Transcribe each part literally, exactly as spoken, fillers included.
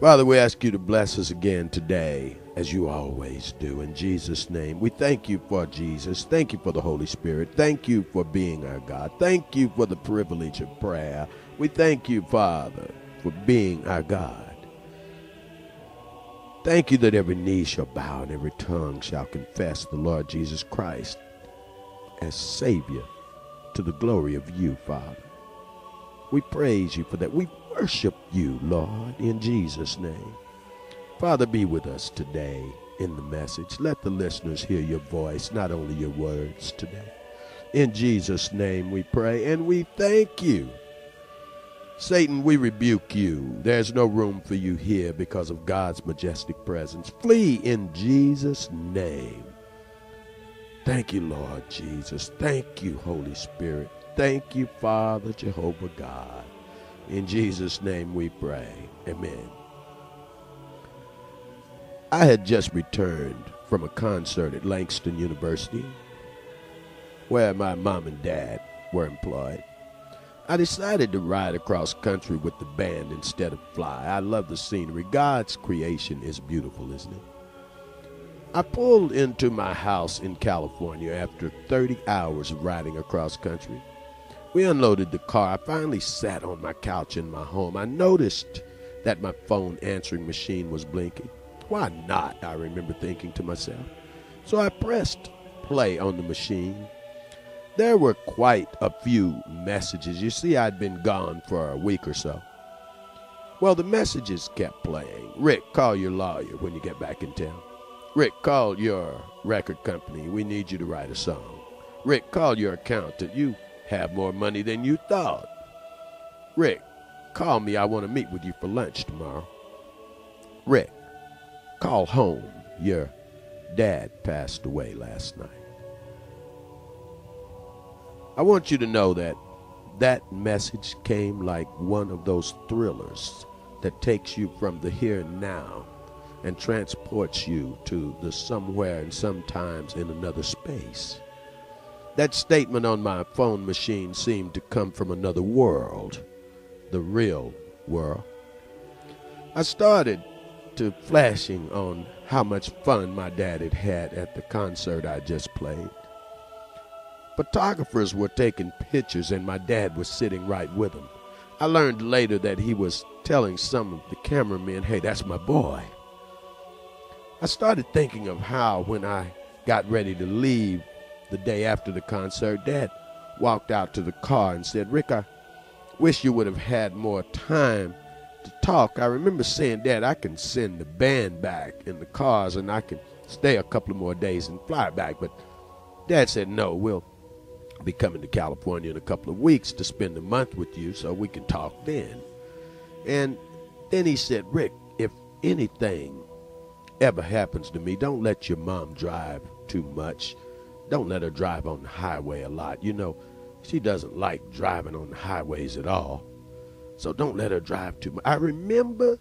Father, we ask you to bless us again today, as you always do. In Jesus' name, we thank you for Jesus. Thank you for the Holy Spirit. Thank you for being our God. Thank you for the privilege of prayer. We thank you, Father, for being our God. Thank you that every knee shall bow and every tongue shall confess the Lord Jesus Christ as Savior, to the glory of you, Father. We praise you for that. We worship you, Lord, in Jesus' name. Father, be with us today in the message. Let the listeners hear your voice, not only your words today. In Jesus' name we pray, and we thank you. Satan, we rebuke you. There's no room for you here because of God's majestic presence. Flee in Jesus' name. Thank you, Lord Jesus. Thank you, Holy Spirit. Thank you, Father, Jehovah God. In Jesus' name we pray. Amen. I had just returned from a concert at Langston University where my mom and dad were employed. I decided to ride across country with the band instead of fly. I love the scenery. God's creation is beautiful, isn't it? I pulled into my house in California after thirty hours of riding across country. We unloaded the car. I finally sat on my couch in my home. I noticed that my phone answering machine was blinking. Why not? I remember thinking to myself. So I pressed play on the machine. There were quite a few messages. You see, I'd been gone for a week or so. Well, the messages kept playing. Rick, call your lawyer when you get back in town. Rick, call your record company. We need you to write a song. Rick, call your accountant. You have more money than you thought. Rick, call me. I want to meet with you for lunch tomorrow. Rick, call home. Your dad passed away last night. I want you to know that that message came like one of those thrillers that takes you from the here and now and transports you to the somewhere and sometimes in another space. That statement on my phone machine seemed to come from another world, the real world. I started to flashing on how much fun my dad had had at the concert I just played. Photographers were taking pictures and my dad was sitting right with them. I learned later that he was telling some of the cameramen, hey, that's my boy. I started thinking of how when I got ready to leave the day after the concert, Dad walked out to the car and said, Rick, I wish you would have had more time to talk. I remember saying, Dad, I can send the band back in the cars and I can stay a couple of more days and fly back. But Dad said, no, we'll be coming to California in a couple of weeks to spend a month with you so we can talk then. And then he said, Rick, if anything ever happens to me, don't let your mom drive too much. Don't let her drive on the highway a lot. You know, she doesn't like driving on the highways at all. So don't let her drive too much. I remember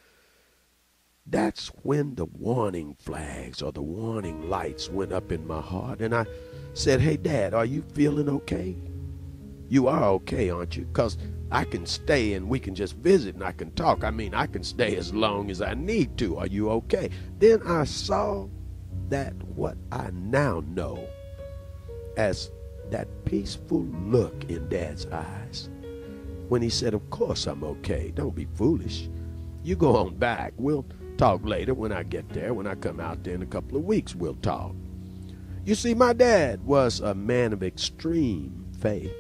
that's when the warning flags or the warning lights went up in my heart. And I said, hey, Dad, are you feeling okay? You are okay, aren't you? Because I can stay and we can just visit and I can talk. I mean, I can stay as long as I need to. Are you okay? Then I saw that what I now know as that peaceful look in Dad's eyes when he said, of course I'm okay. Don't be foolish. You go on back. We'll talk later when I get there. When I come out there in a couple of weeks, we'll talk. You see, my dad was a man of extreme faith.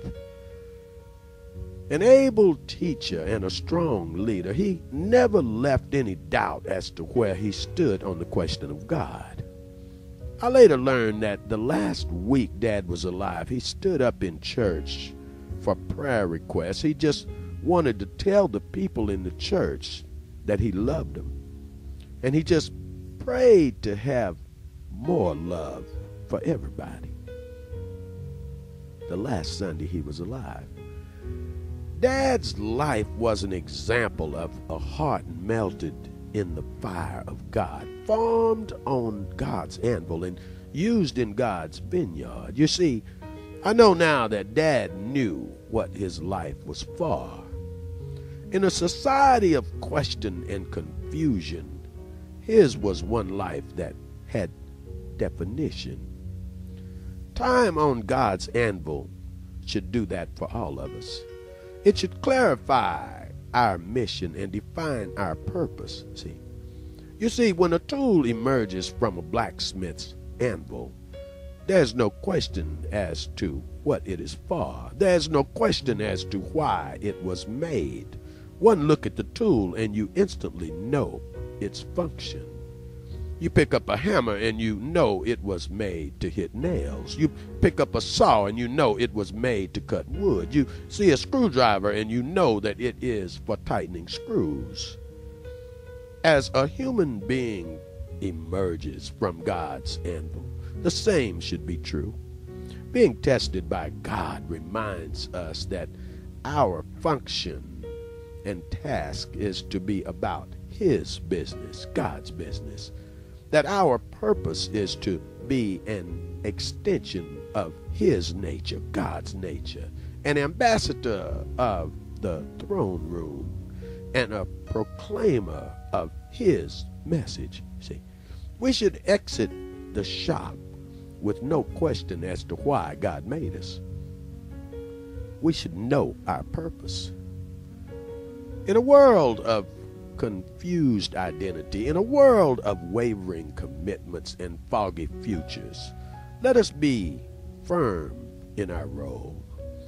An able teacher and a strong leader. He never left any doubt as to where he stood on the question of God. I later learned that the last week Dad was alive, he stood up in church for prayer requests. He just wanted to tell the people in the church that he loved them. And he just prayed to have more love for everybody. The last Sunday he was alive. Dad's life was an example of a heart melted in the fire of God, formed on God's anvil and used in God's vineyard. You see, I know now that Dad knew what his life was for. In a society of question and confusion, his was one life that had definition. Time on God's anvil should do that for all of us. It should clarify our mission and define our purpose. See, you see, when a tool emerges from a blacksmith's anvil, there's no question as to what it is for. There's no question as to why it was made. One look at the tool and you instantly know its function. You pick up a hammer and you know it was made to hit nails. You pick up a saw and you know it was made to cut wood. You see a screwdriver and you know that it is for tightening screws. As a human being emerges from God's anvil, the same should be true. Being tested by God reminds us that our function and task is to be about His business, God's business. That our purpose is to be an extension of His nature, God's nature, an ambassador of the throne room, and a proclaimer of His message. See, we should exit the shop with no question as to why God made us. We should know our purpose. In a world of confused identity, in a world of wavering commitments and foggy futures, let us be firm in our role.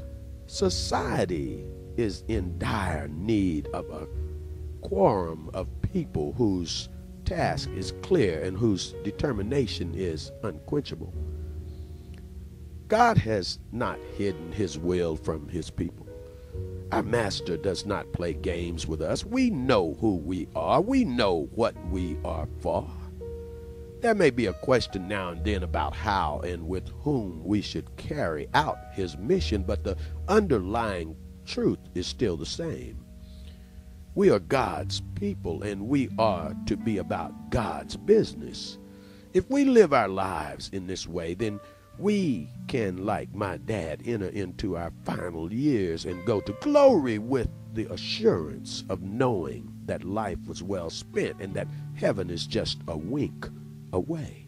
Society is in dire need of a quorum of people whose task is clear and whose determination is unquenchable. God has not hidden His will from His people. Our Master does not play games with us. We know who we are. We know what we are for. There may be a question now and then about how and with whom we should carry out His mission, but the underlying truth is still the same. We are God's people, and we are to be about God's business. If we live our lives in this way, then we can, like my dad, enter into our final years and go to glory with the assurance of knowing that life was well spent and that heaven is just a wink away.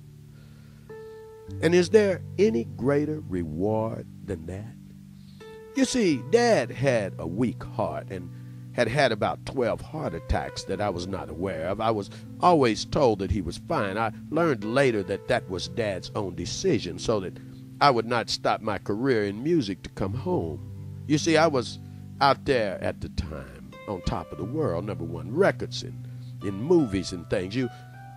And is there any greater reward than that? You see, Dad had a weak heart and had had about twelve heart attacks that I was not aware of. I was always told that he was fine. I learned later that that was Dad's own decision so that I would not stop my career in music to come home. You see, I was out there at the time, on top of the world, number one records and in movies and things. You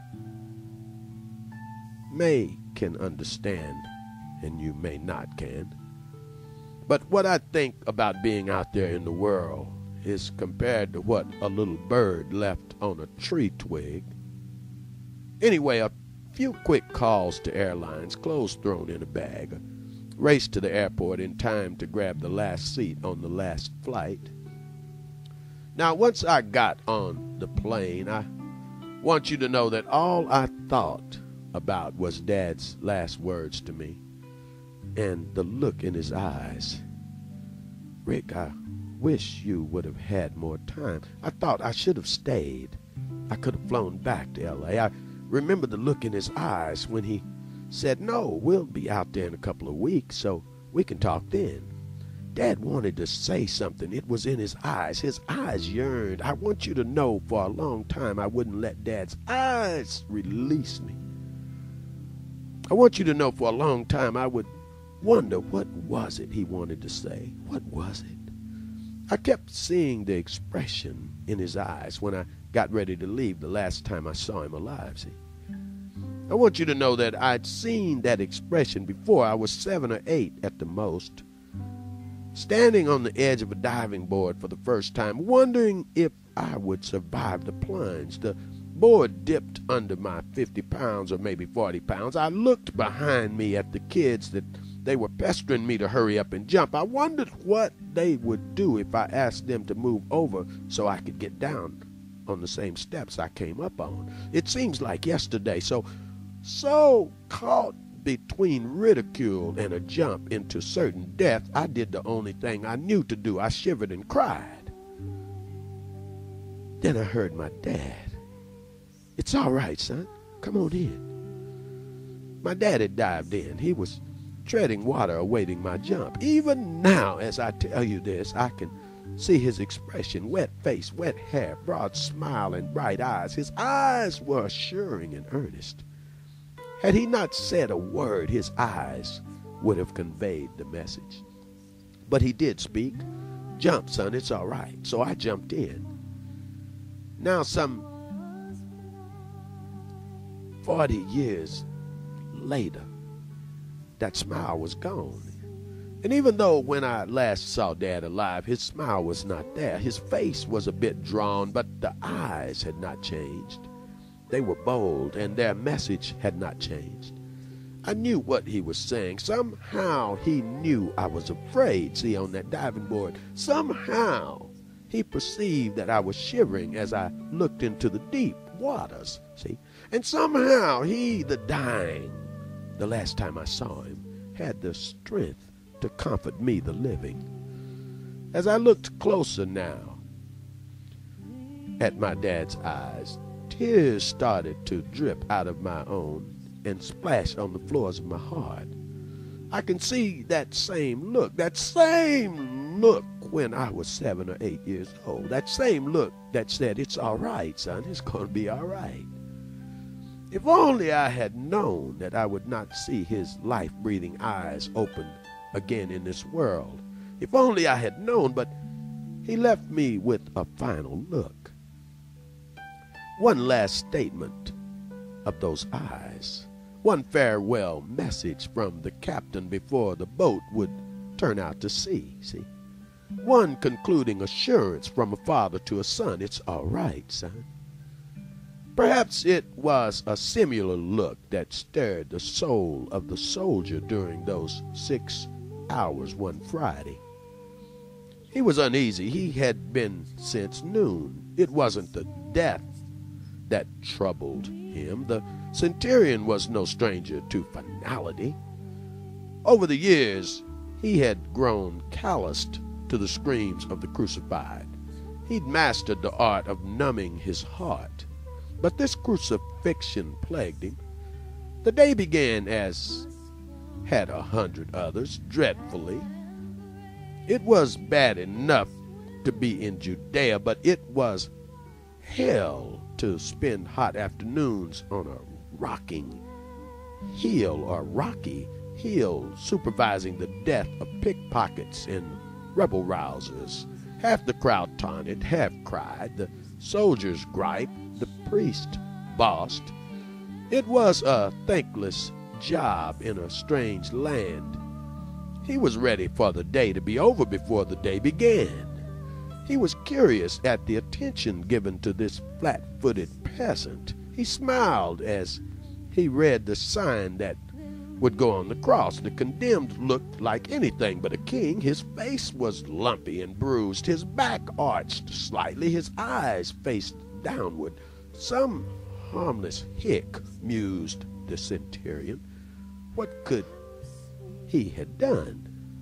may can understand and you may not can. But what I think about being out there in the world is compared to what a little bird left on a tree twig. Anyway, a few quick calls to airlines, clothes thrown in a bag, a race to the airport in time to grab the last seat on the last flight. Now, once I got on the plane, I want you to know that all I thought about was Dad's last words to me and the look in his eyes. Rick, I wish you would have had more time. I thought I should have stayed. I could have flown back to L A. I remember the look in his eyes when he said, no, we'll be out there in a couple of weeks, so we can talk then. Dad wanted to say something. It was in his eyes. His eyes yearned. I want you to know for a long time I wouldn't let Dad's eyes release me. I want you to know for a long time I would wonder what was it he wanted to say. What was it? I kept seeing the expression in his eyes when I got ready to leave the last time I saw him alive, see. I want you to know that I'd seen that expression before. I was seven or eight at the most, standing on the edge of a diving board for the first time, wondering if I would survive the plunge. The board dipped under my fifty pounds or maybe forty pounds. I looked behind me at the kids that they were pestering me to hurry up and jump. I wondered what they would do if I asked them to move over so I could get down on the same steps I came up on. It seems like yesterday, so, so caught between ridicule and a jump into certain death, I did the only thing I knew to do. I shivered and cried. Then I heard my dad. "It's all right, son. Come on in." My dad had dived in. He was treading water awaiting my jump. Even now, as I tell you this, I can see his expression: wet face, wet hair, broad smile, and bright eyes. His eyes were assuring and earnest. Had he not said a word, his eyes would have conveyed the message. But he did speak. "Jump, son, it's all right." So I jumped in. Now, some forty years later, that smile was gone. And even though when I last saw Dad alive, his smile was not there, his face was a bit drawn, but the eyes had not changed. They were bold, and their message had not changed. I knew what he was saying. Somehow he knew I was afraid, see, on that diving board. Somehow he perceived that I was shivering as I looked into the deep waters, see. And somehow he, the dying, the last time I saw him, had the strength to comfort me, the living. As I looked closer now at my dad's eyes, tears started to drip out of my own and splash on the floors of my heart. I can see that same look, that same look when I was seven or eight years old, that same look that said, "It's all right, son, it's going to be all right." If only I had known that I would not see his life-breathing eyes open again in this world. If only I had known, but he left me with a final look. One last statement of those eyes. One farewell message from the captain before the boat would turn out to sea, see. One concluding assurance from a father to a son: "It's all right, son." Perhaps it was a similar look that stirred the soul of the soldier during those six hours one Friday. He was uneasy. He had been since noon. It wasn't the death that troubled him. The centurion was no stranger to finality. Over the years, he had grown calloused to the screams of the crucified. He'd mastered the art of numbing his heart. But this crucifixion plagued him. The day began, as had a hundred others, dreadfully. It was bad enough to be in Judea, but it was hell to spend hot afternoons on a rocking hill or rocky hill supervising the death of pickpockets and rebel-rousers. Half the crowd taunted, half cried. The soldiers griped, the priest bossed. It was a thankless job in a strange land. He was ready for the day to be over before the day began. He was curious at the attention given to this flat-footed peasant. He smiled as he read the sign that would go on the cross. The condemned looked like anything but a king. His face was lumpy and bruised, his back arched slightly, his eyes faced downward. "Some harmless hick," mused the centurion. What could he have done?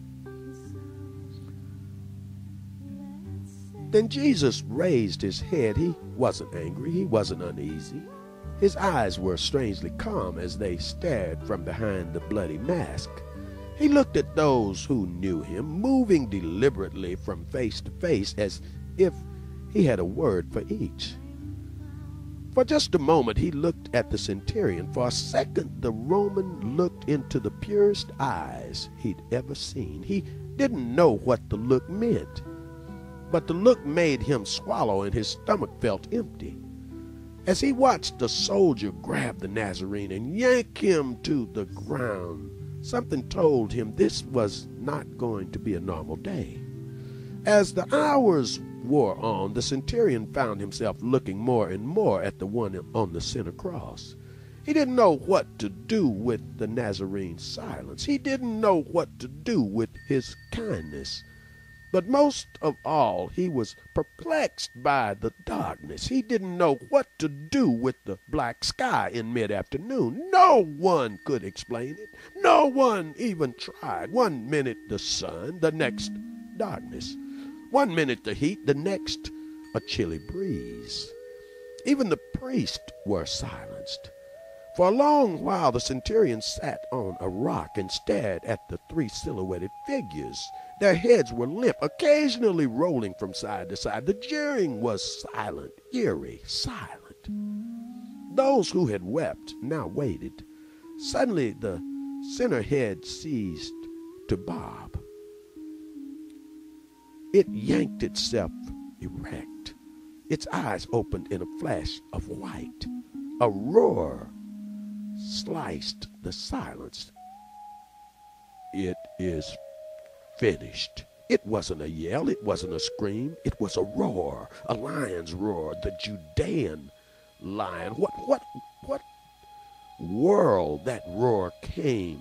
Then Jesus raised his head. He wasn't angry. He wasn't uneasy. His eyes were strangely calm as they stared from behind the bloody mask. He looked at those who knew him, moving deliberately from face to face as if he had a word for each. For just a moment he looked at the centurion. For a second the Roman looked into the purest eyes he'd ever seen. He didn't know what the look meant, but the look made him swallow and his stomach felt empty. As he watched the soldier grab the Nazarene and yank him to the ground, something told him this was not going to be a normal day. As the hours wore on, the centurion found himself looking more and more at the one on the center cross. He didn't know what to do with the Nazarene's silence. He didn't know what to do with his kindness. But most of all, he was perplexed by the darkness. He didn't know what to do with the black sky in mid-afternoon. No one could explain it. No one even tried. One minute the sun, the next darkness. One minute the heat, the next a chilly breeze. Even the priests were silenced. For a long while the centurion sat on a rock and stared at the three silhouetted figures. Their heads were limp, occasionally rolling from side to side. The jeering was silent, eerie, silent. Those who had wept now waited. Suddenly the center head ceased to bob. It yanked itself erect. Its eyes opened in a flash of white. A roar sliced the silence. It is finished. It wasn't a yell. It wasn't a scream. It was a roar, a lion's roar, the Judean lion. What, what, what world that roar came?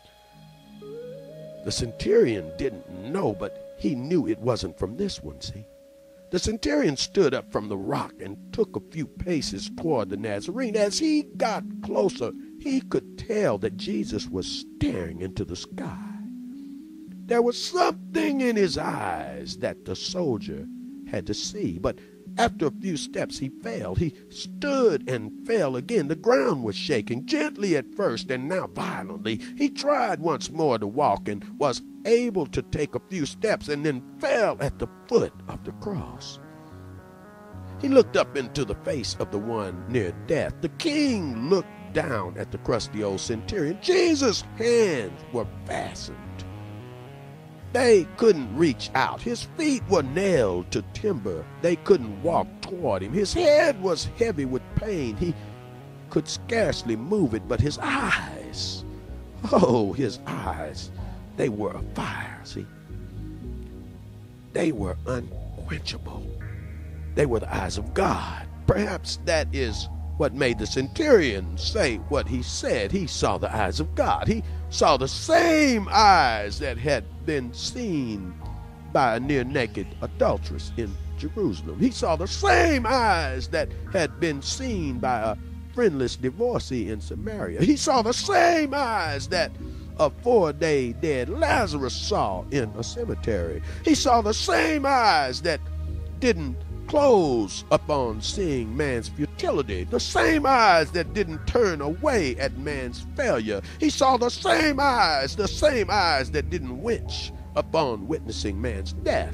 The centurion didn't know, but he knew it wasn't from this one, see? The centurion stood up from the rock and took a few paces toward the Nazarene. As he got closer, he could tell that Jesus was staring into the sky. There was something in his eyes that the soldier had to see, but after a few steps he fell. He stood and fell again. The ground was shaking, gently at first and now violently. He tried once more to walk and was able to take a few steps and then fell at the foot of the cross. He looked up into the face of the one near death. The king looked down at the crusty old centurion. Jesus' hands were fastened. They couldn't reach out. His feet were nailed to timber. They couldn't walk toward him. His head was heavy with pain. He could scarcely move it, but his eyes, oh, his eyes, they were afire, see? They were unquenchable. They were the eyes of God. Perhaps that is what made the centurion say what he said. He saw the eyes of God. He saw the same eyes that had been seen by a near-naked adulteress in Jerusalem. He saw the same eyes that had been seen by a friendless divorcee in Samaria. He saw the same eyes that a four-day dead Lazarus saw in a cemetery. He saw the same eyes that didn't close upon seeing man's futility, the same eyes that didn't turn away at man's failure. He saw the same eyes, the same eyes that didn't wince upon witnessing man's death.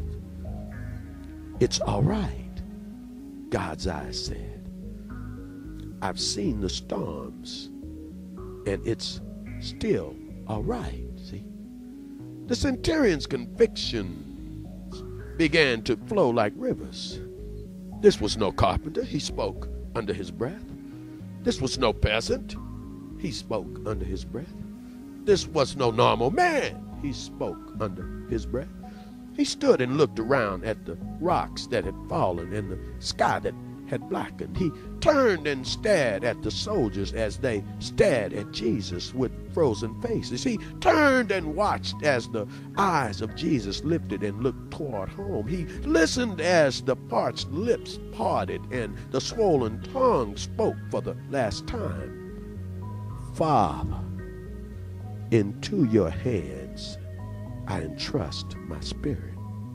It's all right, God's eyes said. I've seen the storms, and it's still all right, see? The centurion's convictions began to flow like rivers. This was no carpenter, he spoke under his breath. This was no peasant, he spoke under his breath. This was no normal man, he spoke under his breath. He stood and looked around at the rocks that had fallen and the sky that had blackened. He turned and stared at the soldiers as they stared at Jesus with frozen faces. He turned and watched as the eyes of Jesus lifted and looked toward home. He listened as the parched lips parted and the swollen tongue spoke for the last time. Father, into your hands I entrust my spirit.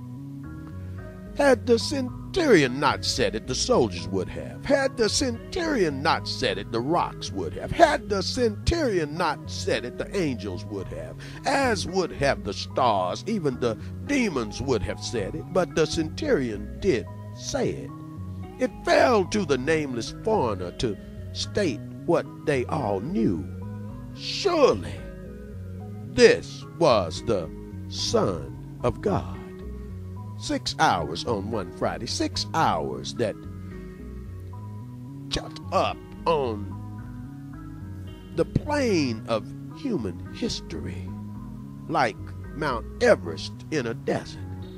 Had the centurion not said it, the soldiers would have. Had the centurion not said it, the rocks would have. Had the centurion not said it, the angels would have. As would have the stars, even the demons would have said it. But the centurion did say it. It fell to the nameless foreigner to state what they all knew. Surely this was the Son of God. Six hours on one Friday, six hours that shut up on the plane of human history like Mount Everest in a desert.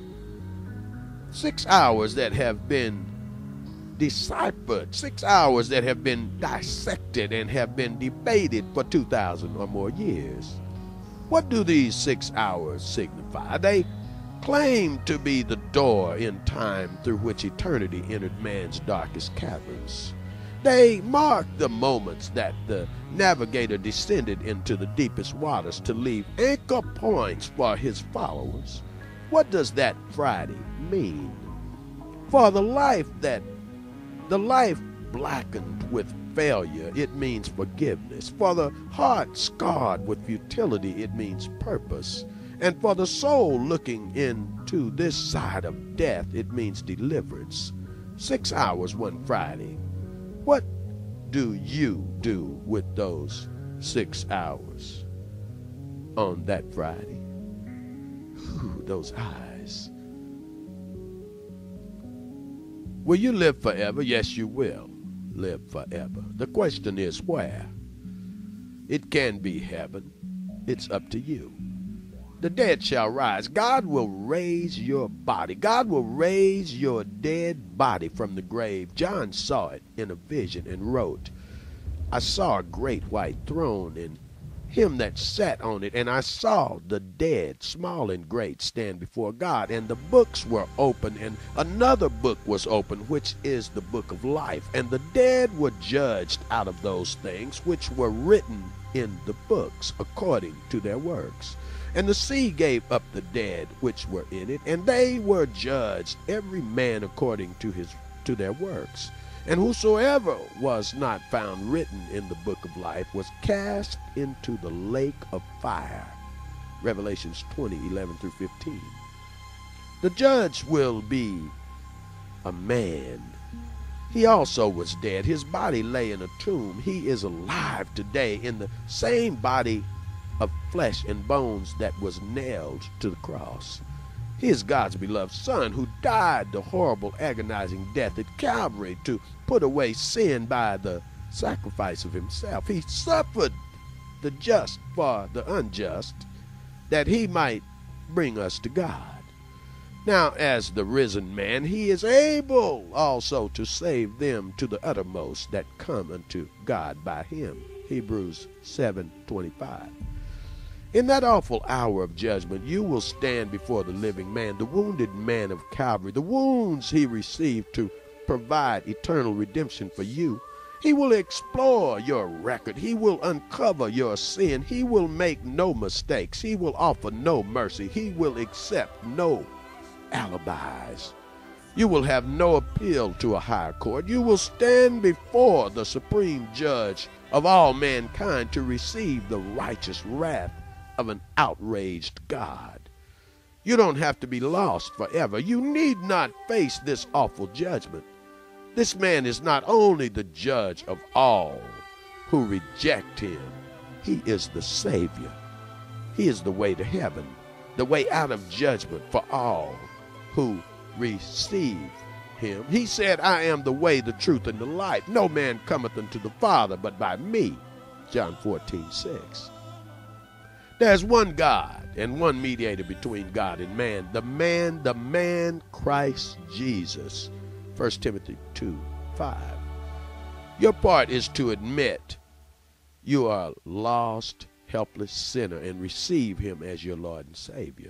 Six hours that have been deciphered, six hours that have been dissected and have been debated for two thousand or more years. What do these six hours signify? They claim to be the door in time through which eternity entered man's darkest caverns. They mark the moments that the navigator descended into the deepest waters to leave anchor points for his followers. What does that Friday mean? For the life that, the life blackened with failure, it means forgiveness. For the heart scarred with futility, it means purpose. And for the soul looking into this side of death, it means deliverance. Six hours one Friday. What do you do with those six hours on that Friday? Ooh, those eyes. Will you live forever? Yes, you will live forever. The question is where? It can be heaven. It's up to you. The dead shall rise. God will raise your body. God will raise your dead body from the grave. John saw it in a vision and wrote, I saw a great white throne and him that sat on it, and I saw the dead, small and great, stand before God. And the books were open, and another book was open, which is the book of life. And the dead were judged out of those things which were written in the books according to their works. And the sea gave up the dead which were in it, and they were judged, every man according to his to their works. And whosoever was not found written in the book of life was cast into the lake of fire. Revelations twenty, eleven through fifteen. The judge will be a man. He also was dead. His body lay in a tomb. He is alive today in the same body of flesh and bones that was nailed to the cross. He is God's beloved Son who died the horrible, agonizing death at Calvary to put away sin by the sacrifice of himself. He suffered the just for the unjust, that he might bring us to God. Now, as the risen man, he is able also to save them to the uttermost that come unto God by him. Hebrews seven twenty-five. In that awful hour of judgment, you will stand before the living man, the wounded man of Calvary, the wounds he received to provide eternal redemption for you. He will explore your record. He will uncover your sin. He will make no mistakes. He will offer no mercy. He will accept no alibis. You will have no appeal to a higher court. You will stand before the supreme judge of all mankind to receive the righteous wrath of an outraged God. You don't have to be lost forever. You need not face this awful judgment. This man is not only the judge of all who reject him, he is the Savior. He is the way to heaven, the way out of judgment for all who receive him. He said, I am the way, the truth, and the life. No man cometh unto the Father but by me. John fourteen six. There's one God and one mediator between God and man, the man, the man Christ Jesus. First Timothy two five. Your part is to admit you are a lost, helpless sinner and receive him as your Lord and Savior.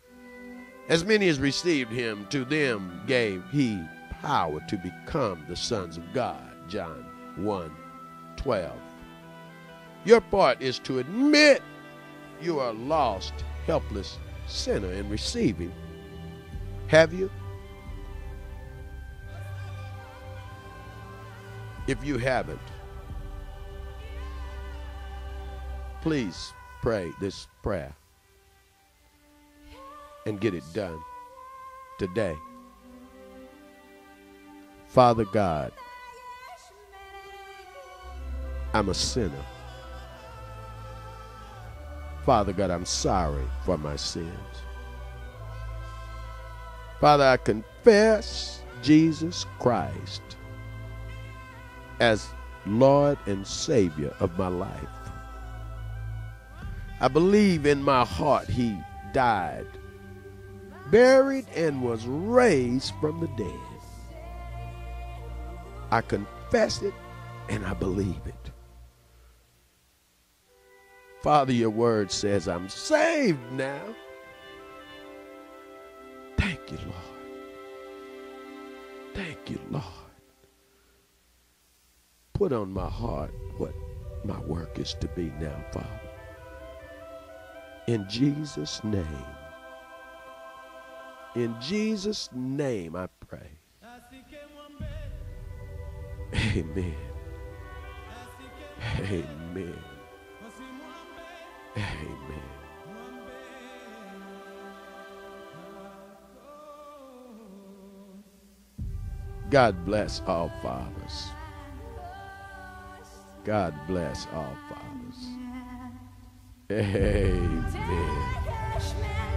As many as received him, to them gave he power to become the sons of God. John one twelve. Your part is to admit you are a lost, helpless sinner and receive him. Have you? If you haven't, please pray this prayer and get it done today. Father God, I'm a sinner. Father God, I'm sorry for my sins. Father, I confess Jesus Christ as Lord and Savior of my life. I believe in my heart he died, buried, and was raised from the dead. I confess it and I believe it. Father, your word says I'm saved now. Thank you, Lord. Thank you, Lord. Put on my heart what my work is to be now, Father. In Jesus' name. In Jesus' name I pray. Amen. Amen. Amen. God bless all fathers. God bless all fathers. Amen.